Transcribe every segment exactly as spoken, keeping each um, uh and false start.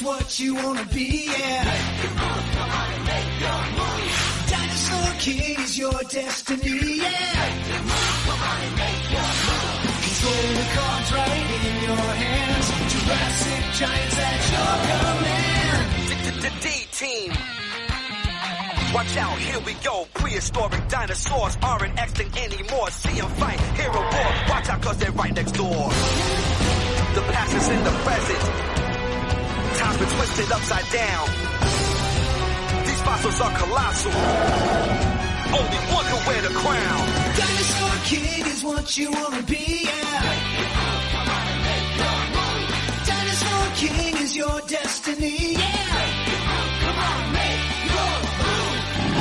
is what you wanna be, yeah. Make your move, come on and make your move. Dinosaur King is your destiny, yeah. Make your move, come on and make your move. Control the cards right in your hands. Jurassic Giants at your command. D-Team. Watch out, here we go. Prehistoric dinosaurs aren't extinct anymore. See them fight, hear a roar. Watch out, cause they're right next door. The past is in the present. Time's been twisted upside down. These fossils are colossal. Only one can wear the crown. Dinosaur King is what you wanna be, yeah. Come on and make your move. Dinosaur King is your destiny, yeah. Come on, make your move.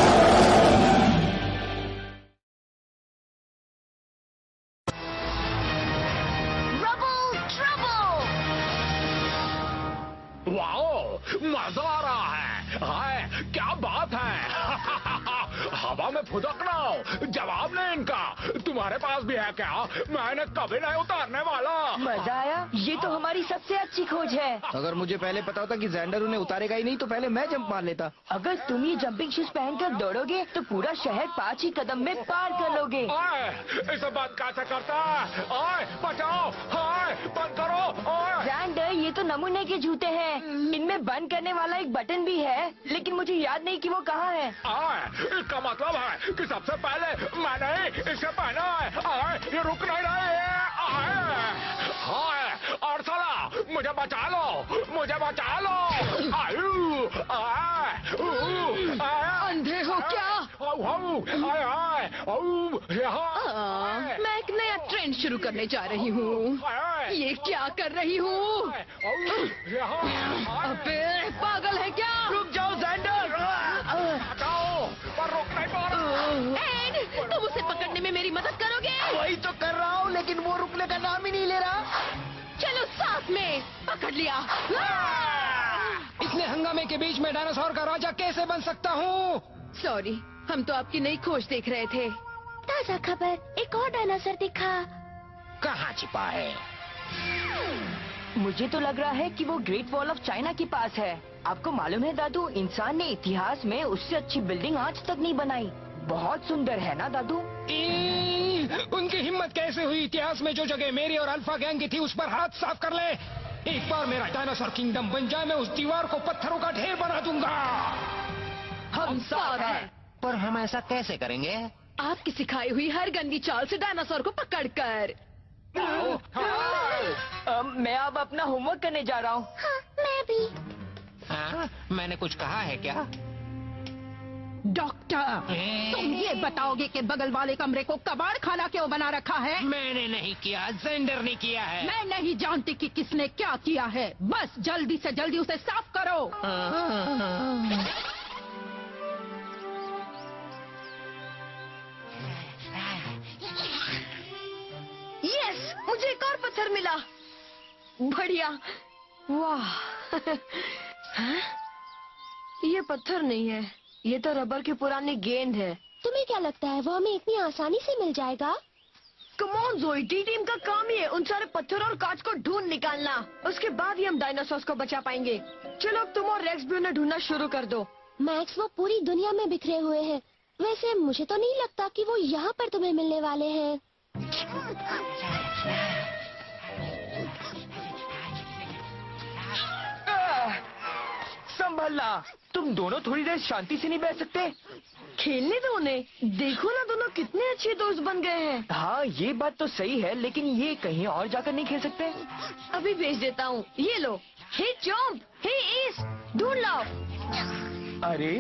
Rubble trouble! Wow, मजा आ रहा है। हाय, क्या बात है। हवा में फुदकना, जवाब नहीं इनका। तुम्हारे पास भी है क्या? मैंने कभी नहीं उतारने वाला। मजा आया? ये तो हमारी सबसे अच्छी खोज है। अगर मुझे पहले पता होता कि ज़ेंडर उन्हें उतारेगा ही नहीं तो पहले मैं जंप मार लेता। अगर तुम ये जंपिंग शूज पहनकर दौड़ोगे तो पूरा शहर पाँच ही कदम में पार कर लोगे। आए, इसे बंद कैसे करता है? आए, बचाओ, हाय, बंद करो। आए। ज़ेंडर, ये तो नमूने के जूते हैं। इनमें बंद करने वाला एक बटन भी है, लेकिन मुझे याद नहीं कि वो कहाँ है। आए, इसका मतलब है कि सबसे पहले मैंने इसे पहना है। आए, ये रुक नहीं रहे हैं। आए, हाय, और साला, मुझे बचा लो, मुझे बचा लो। आयु, आए, ऊ, आए, अंधे हो क्या? आउ, आउ, आए, आए, आउ, यहाँ, आ, आए, मैं एक नया ट्रेंड शुरू करने जा रही हूँ। आए, ये क्या कर रही हूँ? आउ, यहाँ, आए। अबे पागल है क्या? रुक जाओ ज़ेंडर। हटाओ, पर रोक नहीं पा रहा। एड, तुम उसे पकड़ने में मेरी मदद करोगे? वही तो कर रहा हूँ, लेकिन वो रुकने का नाम ही नहीं ले रहा। चलो साथ में, पकड़ लिया। इतने हंगामे के बीच में डायनासोर का राजा कैसे बन सकता हूँ? सॉरी, हम तो आपकी नई खोज देख रहे थे। ताजा खबर, एक और डायनासोर दिखा। कहाँ छिपा है? मुझे तो लग रहा है कि वो ग्रेट वॉल ऑफ चाइना के पास है। आपको मालूम है दादू, इंसान ने इतिहास में उससे अच्छी बिल्डिंग आज तक नहीं बनाई। बहुत सुंदर है ना दादू? ई, उनकी हिम्मत कैसे हुई इतिहास में जो जगह मेरी और अल्फा गैंग की थी उस पर हाथ साफ कर ले। एक बार मेरा डायनासोर किंगडम बन जाए, मैं उस दीवार को पत्थरों का ढेर बना दूंगा। हम साथ हैं। पर हम ऐसा कैसे करेंगे? आपकी सिखाई हुई हर गंदी चाल से डायनासोर को पकड़कर। आ, मैं अब अपना होमवर्क करने जा रहा हूँ। हाँ, मैं भी। हाँ, मैंने कुछ कहा है क्या? डॉक्टर, तुम ये बताओगे कि बगल वाले कमरे को कबाड़ खाना क्यों बना रखा है? मैंने नहीं किया, ज़ेंडर ने किया है। मैं नहीं जानती कि किसने क्या किया है। बस जल्दी से जल्दी उसे साफ करो। यस, मुझे एक और पत्थर मिला। बढ़िया। वाह। हाँ? ये पत्थर नहीं है, ये तो रबर की पुरानी गेंद है। तुम्हें क्या लगता है वो हमें इतनी आसानी से मिल जाएगा? कम ऑन ज़ोई, टी टीम का काम ही है उन सारे पत्थर और कांच को ढूंढ निकालना। उसके बाद ही हम डायनासोर्स को बचा पाएंगे। चलो तुम और रेक्स भी उन्हें ढूंढना शुरू कर दो। मैक्स, वो पूरी दुनिया में बिखरे हुए हैं। वैसे मुझे तो नहीं लगता कि वो यहाँ पर तुम्हें मिलने वाले हैं। संभलना, तुम दोनों थोड़ी देर शांति से नहीं बैठ सकते? खेलने दो उन्हें। देखो ना, दोनों कितने अच्छे दोस्त बन गए हैं। हाँ, ये बात तो सही है, लेकिन ये कहीं और जाकर नहीं खेल सकते? अभी भेज देता हूँ। ये लो। हे चॉम्प, हे ईस, ढूंढ लाओ। अरे,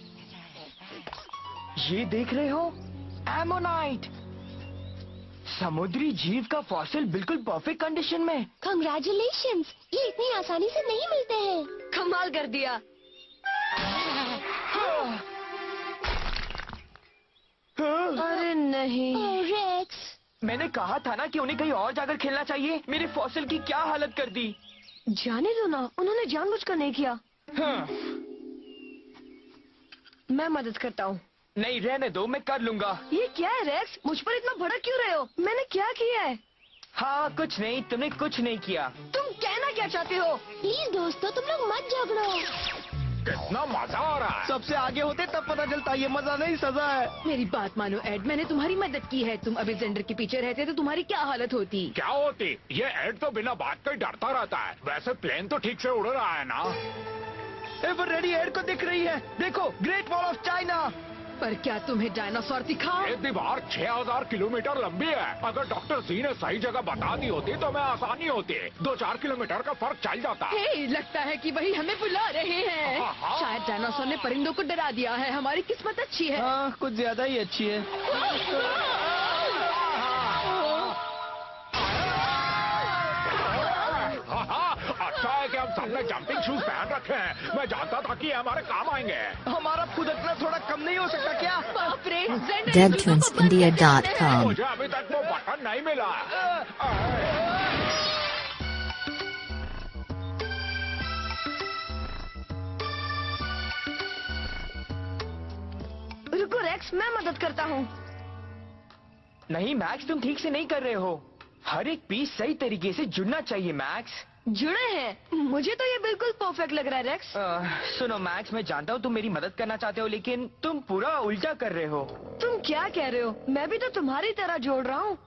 ये देख रहे हो? एमोनाइट, समुद्री जीव का फॉसिल बिल्कुल परफेक्ट कंडीशन में। कंग्रेचुलेशंस, ये इतनी आसानी से नहीं मिलते हैं। कमाल कर दिया। अरे नहीं। ओह रेक्स, मैंने कहा था ना कि उन्हें कहीं और जाकर खेलना चाहिए। मेरे फॉसिल की क्या हालत कर दी। जाने दो ना, उन्होंने जानबूझकर नहीं किया। हाँ। मैं मदद करता हूँ। नहीं, रहने दो, मैं कर लूंगा। ये क्या है रेक्स, मुझ पर इतना भड़क क्यों रहे हो? मैंने क्या किया है? हाँ कुछ नहीं, तुमने कुछ नहीं किया। तुम कहना क्या चाहते हो? प्लीज दोस्तों, तुम लोग मत झगड़ो। कितना मजा आ रहा है। सबसे आगे होते तब पता चलता ये मजा नहीं सजा है। मेरी बात मानो एड, मैंने तुम्हारी मदद की है। तुम अलेक्जेंडर के पीछे रहते तो तुम्हारी क्या हालत होती? क्या होती? ये एड तो बिना बात के डरता रहता है। वैसे प्लेन तो ठीक से उड़ रहा है ना? एवर रेडी एड को दिख रही है। देखो, ग्रेट वॉल ऑफ चाइना। पर क्या तुम्हें डायनासोर दिखा? ये दीवार छह हजार किलोमीटर लंबी है। अगर डॉक्टर जी ने सही जगह बता दी होती तो मैं आसानी होती। दो चार किलोमीटर का फर्क चल जाता। हे, लगता है कि वही हमें बुला रहे हैं। हाँ, हाँ। शायद डायनासोर ने परिंदों को डरा दिया है। हमारी किस्मत अच्छी है। हाँ, कुछ ज्यादा ही अच्छी है। हाँ, हाँ, अच्छा है कि हम सबने जंपिंग शूज पहन रखे हैं। मैं जानता था कि ये हमारे काम आएंगे। हमारा फुदकना थोड़ा कम नहीं हो सकता क्या? बाप रे, gender dead twins india dot com मुझे अभी तक वो बटन नहीं मिला। रुको रेक्स, मैं मदद करता हूँ। नहीं मैक्स, तुम ठीक से नहीं कर रहे हो। हर एक पीस सही तरीके से जुड़ना चाहिए मैक्स। जुड़े हैं? मुझे तो ये बिल्कुल परफेक्ट लग रहा है रेक्स। अ, सुनो मैक्स, मैं जानता हूँ तुम मेरी मदद करना चाहते हो, लेकिन तुम पूरा उल्टा कर रहे हो। तुम क्या कह रहे हो? मैं भी तो तुम्हारी तरह जोड़ रहा हूँ।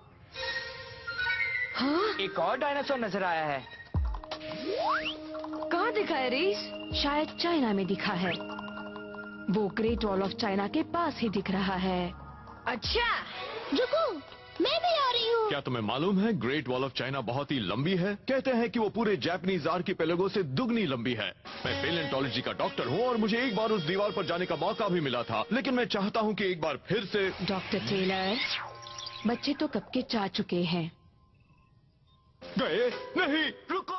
हाँ? एक और डायनासोर नजर आया है। कहाँ दिखा है रीस? शायद चाइना में दिखा है। वो ग्रेट वॉल ऑफ चाइना के पास ही दिख रहा है। अच्छा, रुको, मैं भी आ रही हूँ। क्या तुम्हें मालूम है ग्रेट वॉल ऑफ चाइना बहुत ही लंबी है? कहते हैं कि वो पूरे जापानीज आर्किपेलागो से दुगनी लंबी है। मैं पेलेंटोलॉजी का डॉक्टर हूँ और मुझे एक बार उस दीवार पर जाने का मौका भी मिला था, लेकिन मैं चाहता हूँ कि एक बार फिर से। डॉक्टर टेलर, बच्चे तो कब के जा चुके हैं। गए नहीं, रुको।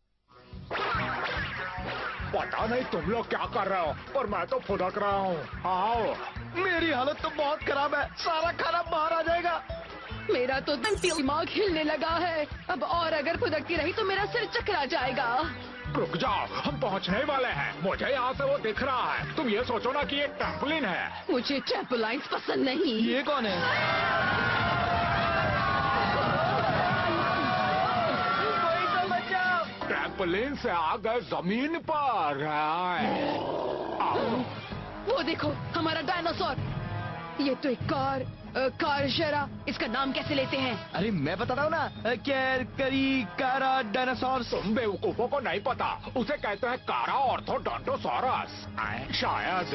पता नहीं तुम लोग क्या कर रहे हो, पर मैं तो फुदक रहा हूँ। आओ। मेरी हालत तो बहुत खराब है। सारा खाना बाहर आ जाएगा। मेरा तो दिमाग हिलने लगा है। अब और अगर फुदकती रही तो मेरा सिर चकरा जाएगा। रुक जाओ, हम पहुँचने वाले हैं। मुझे यहाँ से वो दिख रहा है। तुम ये सोचो ना कि एक ट्रैम्पोलिन है। मुझे ट्रैम्पोलाइन्स पसंद नहीं। ये कौन है? ट्रैम्पोलिन से आ गए जमीन पर। आओ। वो देखो, हमारा डायनासोर। ये तो एक कार कारशरा, इसका नाम कैसे लेते हैं? अरे मैं बता रहा हूँ ना, कैर करी कारा डायनासोर। तुम बेवकूफों को नहीं पता, उसे कहते हैं कारा ऑर्थोडोंटोसॉरस। शायद।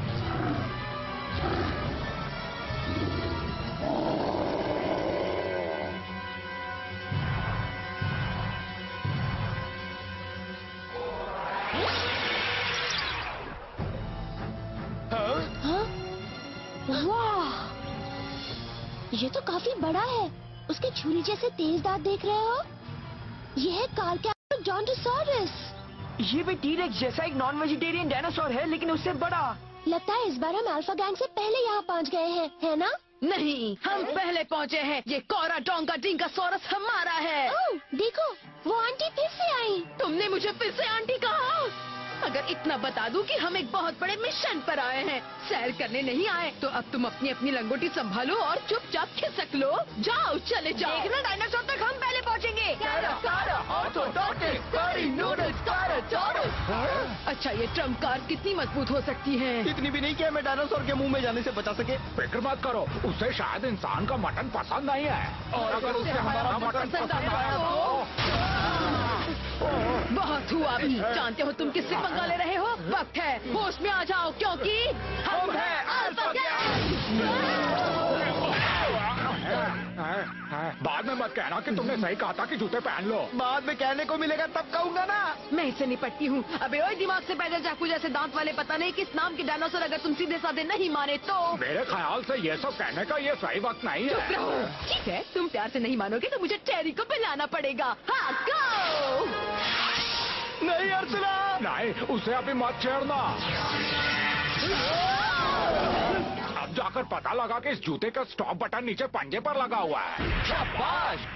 हाँ? वाह, ये तो काफी बड़ा है। उसके छुरी जैसे तेज दांत देख रहे हो? ये है कारकैरोडोंटोसॉरस। ये भी टी-रेक्स जैसा एक नॉन वेजिटेरियन डायनासोर है, लेकिन उससे बड़ा। लगता है इस बार हम अल्फा गैंग से पहले यहाँ पहुँच गए हैं, है ना? नहीं, हम पहले पहुँचे हैं। ये कोराडोंगाटिंगासोरस हमारा है। ओह, देखो, वो आंटी फिर से आई। तुमने मुझे फिर से आंटी कहा? अगर इतना बता दूं कि हम एक बहुत बड़े मिशन पर आए हैं, सैर करने नहीं आए, तो अब तुम अपनी अपनी लंगोटी संभालो और चुपचाप खिसक लो। जाओ, चले जाओ। देखना, डायनासोर तक हम पहले पहुंचेंगे। अच्छा, ये ट्रम्प कार कितनी मजबूत हो सकती है? इतनी भी नहीं कि हमें डायनासोर के मुंह में जाने से बचा सके। फिक्र मत करो, उसे शायद इंसान का मटन पसंद नहीं है। और अगर उसे हमारा मटन पसंद आया तो बहुत हुआ अभी। जानते हो तुम किससे पंगा ले रहे हो? वक्त है, होश में आ जाओ, क्योंकि हम हैं अल्फा गैंग। बाद में मत कहना कि तुमने सही कहा था कि जूते पहन लो। बाद में कहने को मिलेगा तब कहूँगा ना। मैं इससे निपटती हूँ। अबे ओए, दिमाग से पैदल चाकू जैसे दांत वाले, पता नहीं किस नाम के डायनासोर, अगर तुम सीधे साधे नहीं माने तो। मेरे ख्याल से ये सब कहने का ये सही वक्त नहीं चुप है। रहो। ठीक है, तुम प्यार से नहीं मानोगे तो मुझे टेरी को पिलाना पड़ेगा। हाँ, गो। नहीं अर्चना, नहीं, उसे अभी मत छेड़ना। अब जाकर पता लगा कि इस जूते का स्टॉप बटन नीचे पंजे पर लगा हुआ है। शाबाश।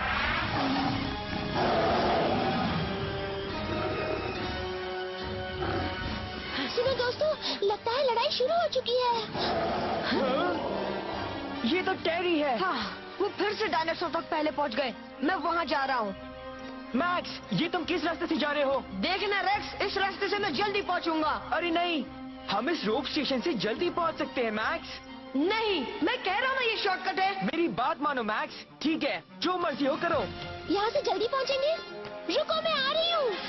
सुनो दोस्तों, लगता है लड़ाई शुरू हो चुकी है। ये तो टेरी है। हाँ, वो फिर से डायनासोर तक पहले पहुंच गए। मैं वहाँ जा रहा हूँ। मैक्स, ये तुम किस रास्ते से जा रहे हो? देखना रेक्स, इस रास्ते से मैं जल्दी पहुँचूंगा। अरे नहीं, हम इस रोप स्टेशन से जल्दी पहुँच सकते हैं मैक्स। नहीं, मैं कह रहा हूँ ना ये शॉर्टकट है। मेरी बात मानो मैक्स। ठीक है, जो मर्जी हो करो। यहाँ से जल्दी पहुँचेंगे? रुको, मैं आ रही हूँ।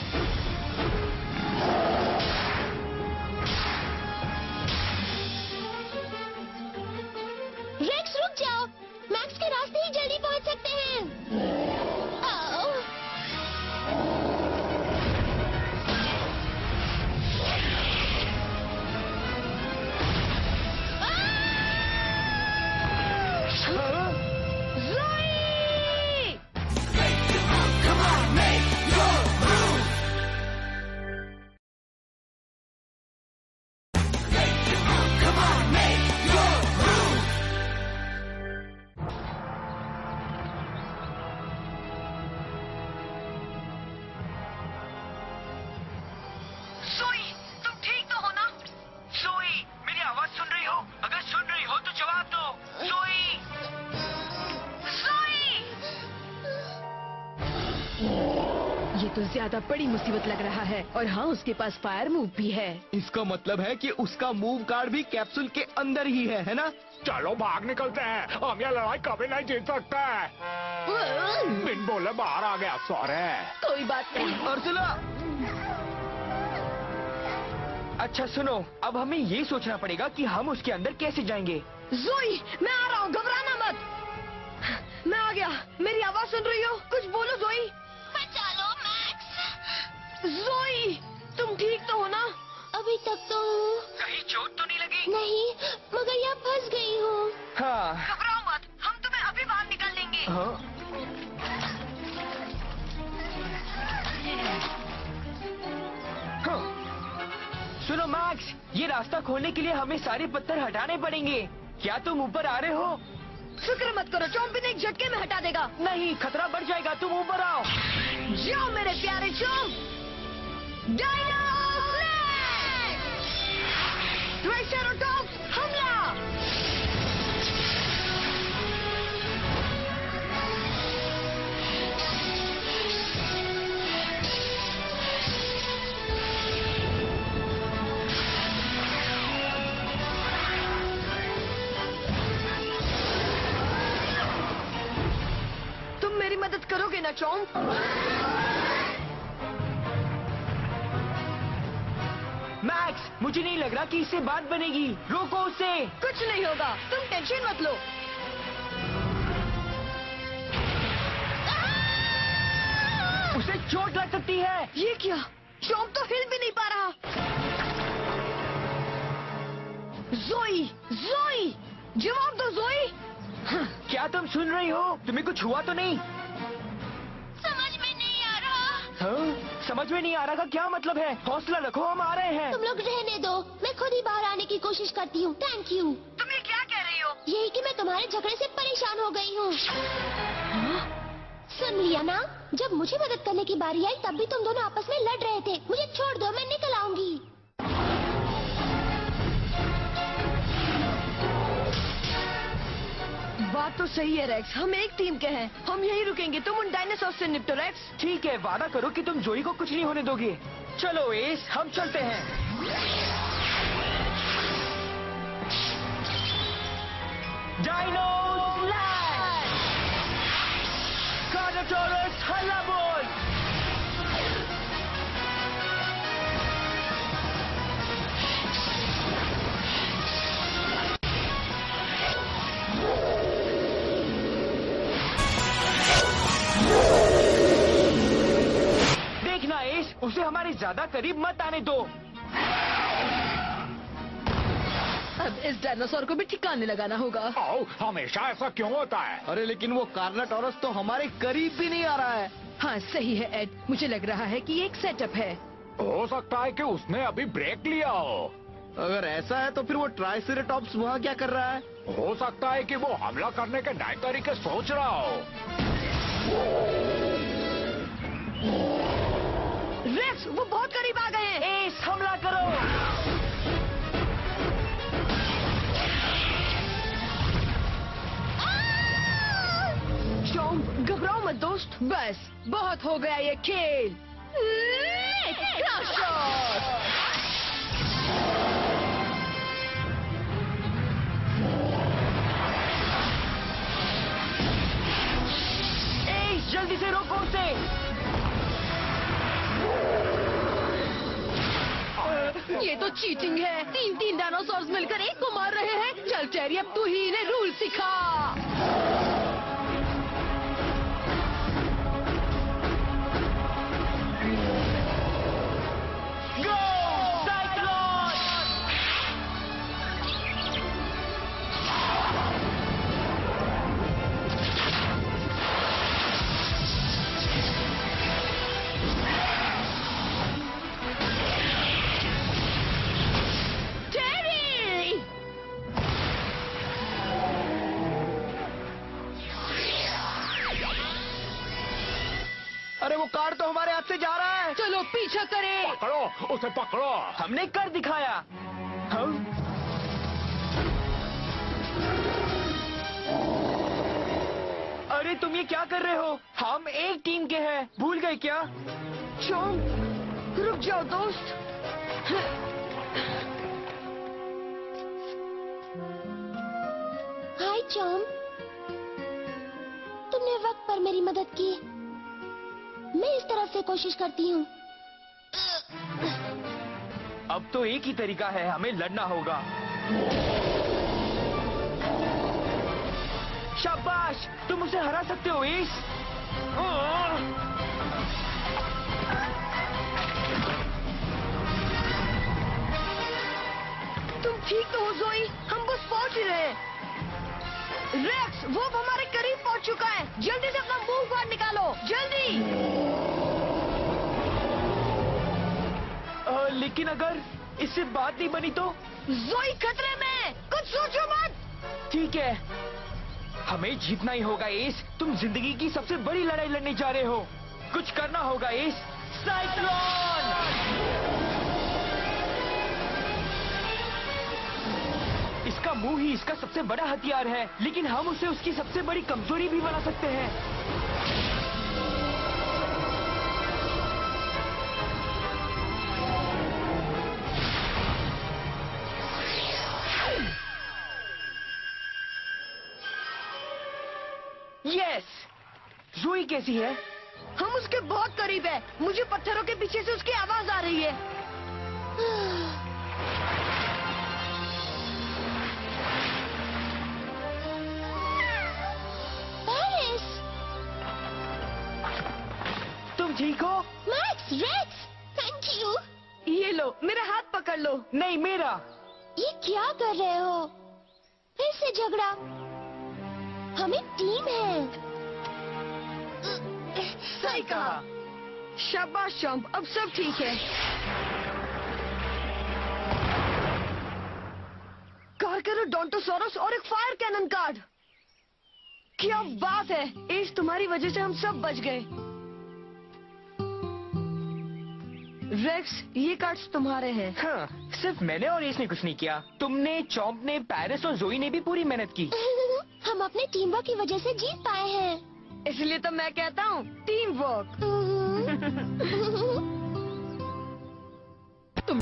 रेक्स रुक जाओ, मैक्स के रास्ते ही जल्दी पहुँच सकते हैं। तो ज्यादा बड़ी मुसीबत लग रहा है। और हाँ, उसके पास फायर मूव भी है। इसका मतलब है कि उसका मूव कार्ड भी कैप्सूल के अंदर ही है, है ना? चलो भाग निकलते हैं, हम ये लड़ाई कभी नहीं जीत सकते। बिन बोले बाहर आ गया, सॉरी। कोई बात नहीं। और सुनो, अच्छा सुनो, अब हमें ये सोचना पड़ेगा कि हम उसके अंदर कैसे जाएंगे। जोई, मैं आ रहा हूँ, घबराना मत। मैं आ गया, मेरी आवाज सुन रही हो? कुछ बोलो जोई। बचा लो मैक्स। जोई, तुम ठीक तो हो ना? अभी तक तो हूँ। कहीं चोट तो नहीं लगी? नहीं, मगर यहाँ फंस गई हूँ। हाँ। घबराओ मत, हम तुम्हें अभी बाहर निकाल लेंगे। हाँ? हाँ। सुनो मैक्स, ये रास्ता खोलने के लिए हमें सारे पत्थर हटाने पड़ेंगे। क्या तुम ऊपर आ रहे हो? फिक्र मत करो, चोम्पी ने एक झटके में हटा देगा। नहीं, खतरा बढ़ जाएगा, तुम ऊपर आओ। जाओ मेरे प्यारे चोम। Dino slash! ट्राइसेराटॉप्स हमला! मेरी मदद करोगे ना चोम? मैक्स, मुझे नहीं लग रहा कि इससे बात बनेगी। रोको उसे। कुछ नहीं होगा, तुम टेंशन मत लो। उसे चोट लग सकती है। ये क्या? चोम तो हिल भी नहीं पा रहा। जोई, जोई, जवाब दो जोई। हाँ, क्या तुम सुन रही हो? तुम्हें कुछ हुआ तो नहीं? समझ में नहीं आ रहा। हाँ? समझ में नहीं आ रहा का क्या मतलब है? हौसला रखो, हम आ रहे हैं। तुम लोग रहने दो, मैं खुद ही बाहर आने की कोशिश करती हूँ। Thank you. तुम ये क्या कह रही हो? यही कि मैं तुम्हारे झगड़े से परेशान हो गई हूँ। सुन लिया ना? जब मुझे मदद करने की बारी आई तब भी तुम दोनों आपस में लड़ रहे थे। मुझे छोड़ दो, मैं निकल आऊंगी। बात तो सही है रेक्स, हम एक टीम के हैं। हम यहीं रुकेंगे, तुम उन डायनासोर से निपटो रेक्स। ठीक है, वादा करो कि तुम जोई को कुछ नहीं होने दोगे। चलो एस, हम चलते हैं। Dino slash! कार्नोटोरस हल्ला बोल! देखना एस, उसे हमारे ज्यादा करीब मत आने दो। अब इस डायनासोर को भी ठिकाने लगाना होगा। आओ, हमेशा ऐसा क्यों होता है? अरे लेकिन वो कार्नाटोरस तो हमारे करीब भी नहीं आ रहा है। हाँ सही है एड, मुझे लग रहा है कि ये एक सेटअप है। हो सकता है कि उसने अभी ब्रेक लिया हो। अगर ऐसा है तो फिर वो ट्राइसेराटॉप्स वहाँ क्या कर रहा है? हो सकता है कि वो हमला करने के नए तरीके सोच रहा हो। रेक्स, वो बहुत करीब आ गए हैं। एस, हमला करो। चोम, घबराओ मत दोस्त। बस बहुत हो गया ये खेल। एस, जल्दी से रोको उसे। ये तो चीटिंग है। तीन तीन डायनासोर्स मिलकर एक को मार रहे हैं। चल टेरी, अब तू ही इन्हें रूल सिखा। अरे वो कार तो हमारे हाथ से जा रहा है। चलो पीछा करें। पकड़ो उसे, पकड़ो। हमने कर दिखाया। हम अरे तुम ये क्या कर रहे हो? हम एक टीम के हैं, भूल गए क्या? चोम, रुक जाओ दोस्त। हाय चोम, तुमने वक्त पर मेरी मदद की। मैं इस तरफ से कोशिश करती हूँ। अब तो एक ही तरीका है, हमें लड़ना होगा। शाबाश, तुम उसे हरा सकते हो एस। तुम ठीक तो हो जोई, हम बस पहुंच ही रहे हैं। रेक्स, वो अब हमारे करीब पहुंच चुका है। जल्दी से अपना मूव कार्ड निकालो, जल्दी। आ, लेकिन अगर इससे बात नहीं बनी तो? जोई खतरे में, कुछ सोचो मत। ठीक है, हमें जीतना ही होगा एस। तुम जिंदगी की सबसे बड़ी लड़ाई लड़ने जा रहे हो, कुछ करना होगा एस। साइक्लोन! इसका मुंह ही इसका सबसे बड़ा हथियार है, लेकिन हम उसे उसकी सबसे बड़ी कमजोरी भी बना सकते हैं। यस! जोई कैसी है? हम उसके बहुत करीब है। मुझे पत्थरों के पीछे से उसकी आवाज आ रही है। तुम ठीक हो? Max, Rex, thank you. ये लो, मेरा हाथ पकड़ लो। नहीं, मेरा। ये क्या कर रहे हो? फिर से झगड़ा? हम एक टीम है। सही कहा। शाबाश चॉम्प, अब सब ठीक है। कार करो डोंटोसॉरस और एक फायर कैनन कार्ड। क्या बात है, एस तुम्हारी वजह से हम सब बच गए। रेक्स, ये कार्ड्स तुम्हारे हैं। हाँ, सिर्फ मैंने और एस ने कुछ नहीं किया। तुमने, चॉम्प ने, पैरिस और जोई ने भी पूरी मेहनत की। हम अपने टीम वर्क की वजह से जीत पाए हैं। इसलिए तो मैं कहता हूँ टीम वर्क। तुम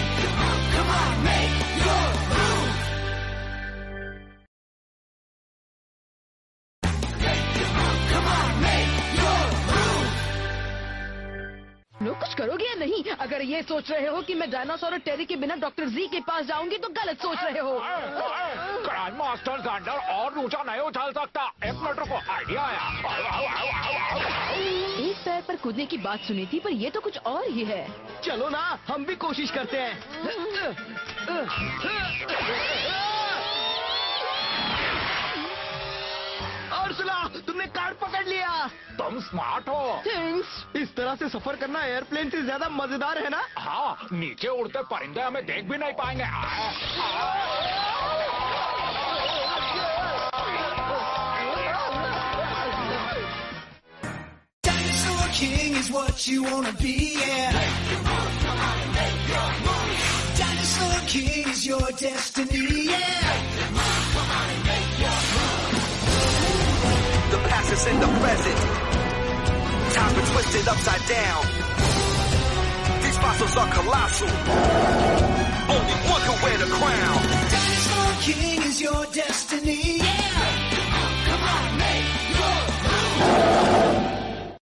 लोग कुछ करोगे या नहीं? अगर ये सोच रहे हो कि मैं डायनासोर और टेरी के बिना डॉक्टर जी के पास जाऊंगी तो गलत सोच रहे हो। ग्रैंड मास्टर ज़ांडर और ऊंचा नहीं उछल सकता। एक मिनट रुको, आइडिया आया। एक पैर पर कूदने की बात सुनी थी, पर ये तो कुछ और ही है। चलो ना, हम भी कोशिश करते हैं। अर्सला, तुमने कार्ड पकड़ लिया। तुम स्मार्ट हो। थैंक्स। इस तरह से सफर करना एयरप्लेन से ज्यादा मजेदार है ना? हाँ, नीचे उड़ते परिंदे हमें देख भी नहीं पाएंगे। Dinosaur King is what you wanna be, yeah. Dinosaur King is your destiny, yeah. The past past is in the present. Time been twisted upside down. These fossils are colossal. Only one can wear the crown. Dinosaur King is your destiny.